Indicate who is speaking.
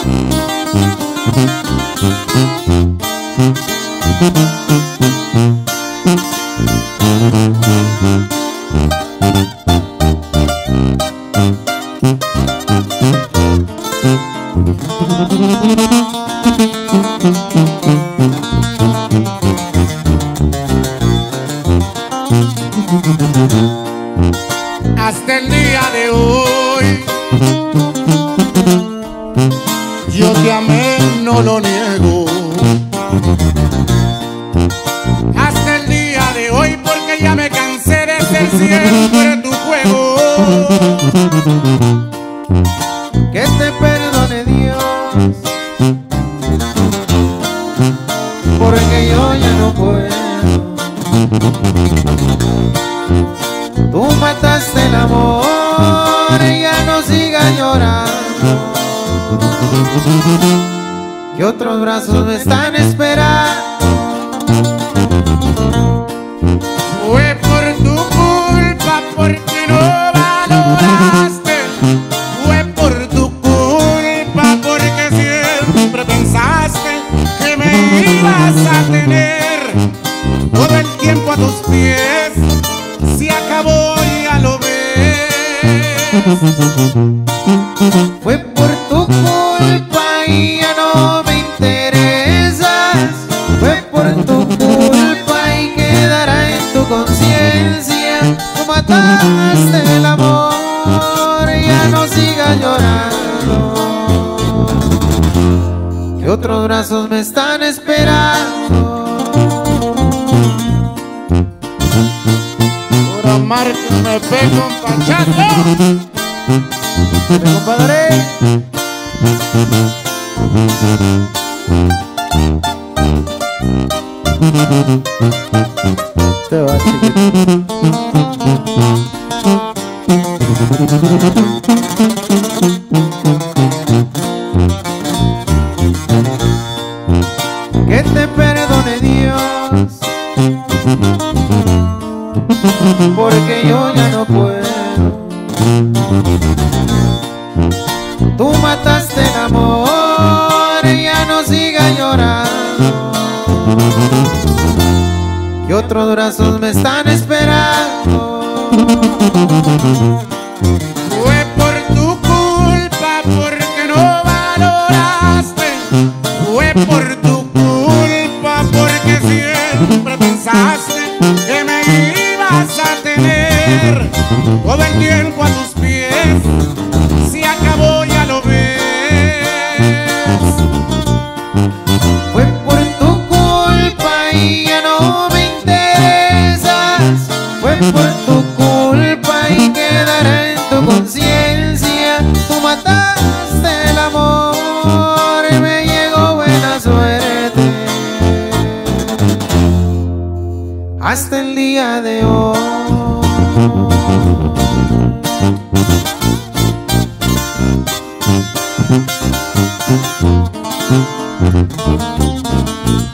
Speaker 1: Hasta el día de hoy yo te amé, no lo niego. Hasta el día de hoy, porque ya me cansé de ser siempre tu juego.
Speaker 2: Que te perdone Dios, porque yo ya no puedo. Tú mataste el amor y ya no sigas llorando, que otros brazos me están esperando.
Speaker 1: Fue por tu culpa, porque no valoraste. Fue por tu culpa, porque siempre pensaste que me ibas a tener todo el tiempo a tus pies. Se acabó, ya lo ves.
Speaker 2: Fue por tu culpa y ya no me interesas. Fue por tu culpa y quedará en tu conciencia. Tú mataste el amor, ya no sigas llorando, que otros brazos me están esperando.
Speaker 1: Pura marca me pego un panchazo.
Speaker 2: Dale, compadre. Te va, chiquito. Que te perdone Dios, porque yo ya no puedo. Tú mataste el amor, ya no sigas llorando, que otros brazos me están esperando.
Speaker 1: Fue por tu culpa, porque no valoraste. Fue por tu culpa, porque siempre pensaste que me ibas a tener todo el tiempo a tus pies. Se acabó, ya lo ves.
Speaker 2: Fue por tu culpa y ya no me interesas. Fue por tu culpa y quedará en tu conciencia. Tú mataste el amor y me llegó buena suerte. Hasta el día de hoy.